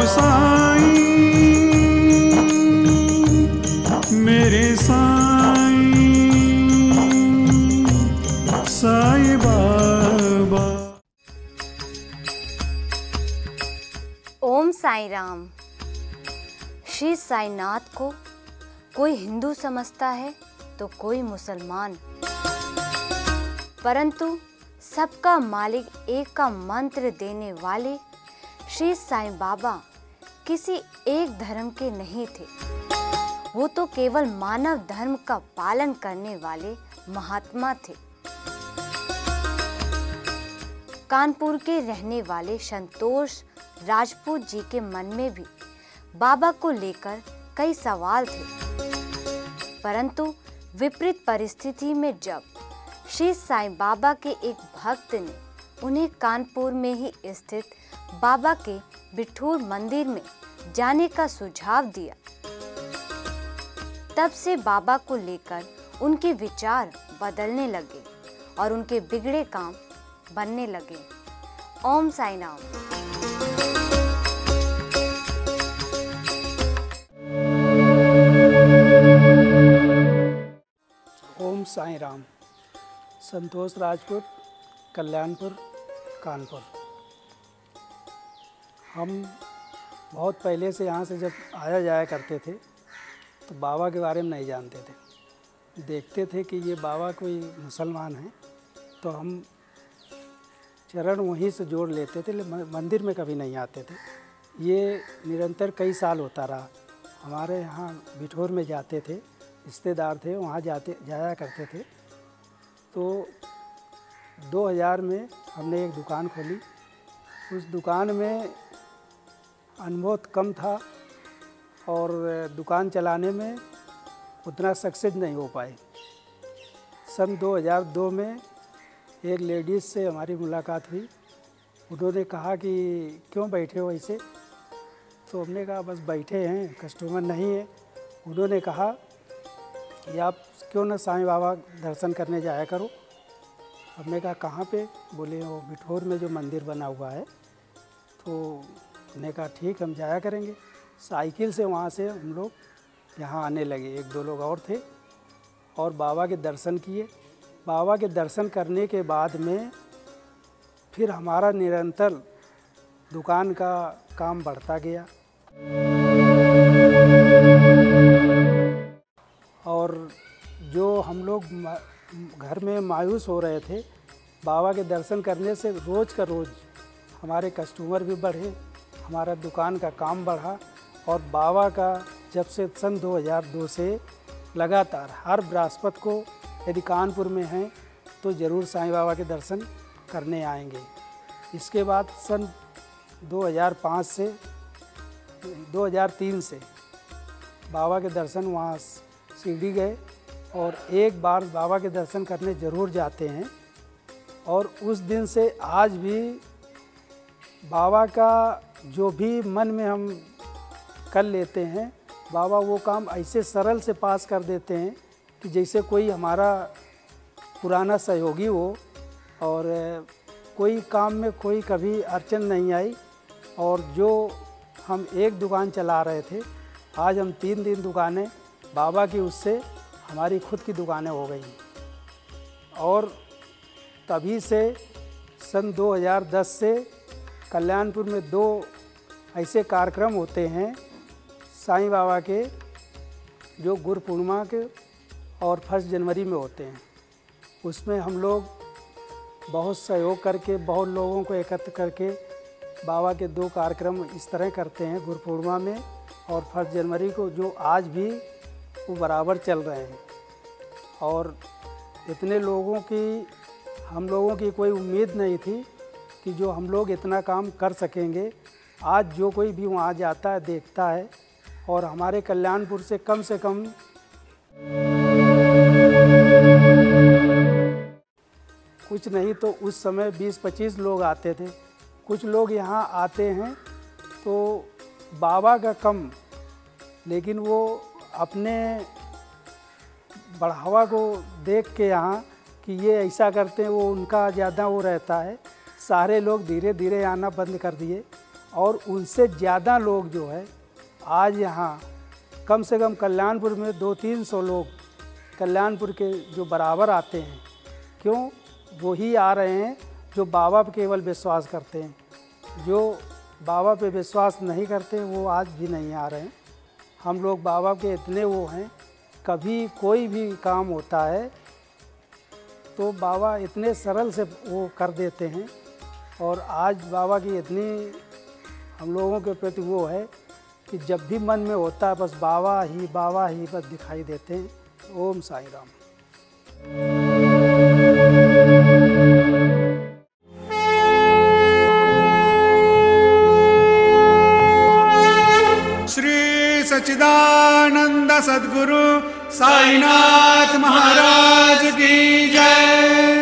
साईं, मेरे साईं, साईं बाबा। ओम साईं राम। श्री साईनाथ को कोई हिंदू समझता है तो कोई मुसलमान, परंतु सबका मालिक एक का मंत्र देने वाले श्री साईं बाबा किसी एक धर्म के नहीं थे। वो तो केवल मानव धर्म का पालन करने वाले महात्मा थे। कानपुर के रहने वाले संतोष राजपूत जी के मन में भी बाबा को लेकर कई सवाल थे, परंतु विपरीत परिस्थिति में जब श्री साईं बाबा के एक भक्त ने उन्हें कानपुर में ही स्थित बाबा के बिठूर मंदिर में जाने का सुझाव दिया, तब से बाबा को लेकर उनके विचार बदलने लगे और उनके बिगड़े काम बनने लगे। ओम साईं राम। ओम साईं राम। संतोष राजपूत, कल्याणपुर, कानपुर। हम बहुत पहले से यहाँ से जब आया जाया करते थे तो बाबा के बारे में नहीं जानते थे। देखते थे कि ये बाबा कोई मुसलमान हैं तो हम चरण वहीं से जोड़ लेते थे, मंदिर में कभी नहीं आते थे। ये निरंतर कई साल होता रहा। हमारे यहाँ बिठौर में जाते थे, रिश्तेदार थे, वहाँ जाया करते थे। तो 2000 में हमने एक दुकान खोली। उस दुकान में अनुभव कम था और दुकान चलाने में उतना सक्सेस नहीं हो पाए। सन 2002 में एक लेडीज़ से हमारी मुलाकात हुई। उन्होंने कहा कि क्यों बैठे हो ऐसे? तो हमने कहा बस बैठे हैं, कस्टमर नहीं है। उन्होंने कहा कि आप क्यों ना साईं बाबा दर्शन करने जाया करो। हमने कहा कहाँ पे? बोले वो बिठौर में जो मंदिर बना हुआ है। तो हमने कहा ठीक, हम जाया करेंगे। साइकिल से वहाँ से हम लोग यहाँ आने लगे। 1-2 लोग और थे और बाबा के दर्शन किए। बाबा के दर्शन करने के बाद में फिर हमारा निरंतर दुकान का काम बढ़ता गया और जो हम लोग घर में मायूस हो रहे थे, बाबा के दर्शन करने से रोज़ का रोज़ हमारे कस्टमर भी बढ़े, हमारा दुकान का काम बढ़ा। और बाबा का जब से सन 2002 से लगातार हर बृहस्पति को यदि कानपुर में हैं तो ज़रूर साईं बाबा के दर्शन करने आएंगे। इसके बाद सन 2005 से 2003 से बाबा के दर्शन वहाँ शिरडी गए और एक बार बाबा के दर्शन करने ज़रूर जाते हैं। और उस दिन से आज भी बाबा का जो भी मन में हम कर लेते हैं, बाबा वो काम ऐसे सरल से पास कर देते हैं कि जैसे कोई हमारा पुराना सहयोगी हो और कोई काम में कोई कभी अड़चन नहीं आई। और जो हम एक दुकान चला रहे थे, आज हम 3 दुकानें बाबा की उससे हमारी खुद की दुकानें हो गई। और तभी से सन 2010 से कल्याणपुर में 2 ऐसे कार्यक्रम होते हैं साईं बाबा के, जो गुरु पूर्णिमा के और 1 जनवरी में होते हैं। उसमें हम लोग बहुत सहयोग करके, बहुत लोगों को एकत्र करके बाबा के 2 कार्यक्रम इस तरह करते हैं, गुरु पूर्णिमा में और 1 जनवरी को, जो आज भी वो बराबर चल रहे हैं। और इतने लोगों की, हम लोगों की कोई उम्मीद नहीं थी कि जो हम लोग इतना काम कर सकेंगे। आज जो कोई भी वहाँ जाता है, देखता है, और हमारे कल्याणपुर से कम कुछ नहीं तो उस समय 20-25 लोग आते थे। कुछ लोग यहाँ आते हैं तो बाबा का कम, लेकिन वो अपने बढ़ावा को देख के यहाँ कि ये ऐसा करते हैं, वो उनका ज़्यादा वो रहता है। सारे लोग धीरे धीरे आना बंद कर दिए और उनसे ज़्यादा लोग जो है आज यहाँ कम से कम कल्याणपुर में 200-300 लोग कल्याणपुर के जो बराबर आते हैं। क्यों? वही आ रहे हैं जो बाबा पे केवल विश्वास करते हैं। जो बाबा पे विश्वास नहीं करते वो आज भी नहीं आ रहे हैं। हम लोग बाबा के इतने वो हैं, कभी कोई भी काम होता है तो बाबा इतने सरल से वो कर देते हैं। और आज बाबा की इतनी हम लोगों के प्रति वो है कि जब भी मन में होता है बस बाबा ही बस दिखाई देते हैं। ओम साईं राम। श्री सच्चिदानंद सद्गुरु साईनाथ महाराज की जय।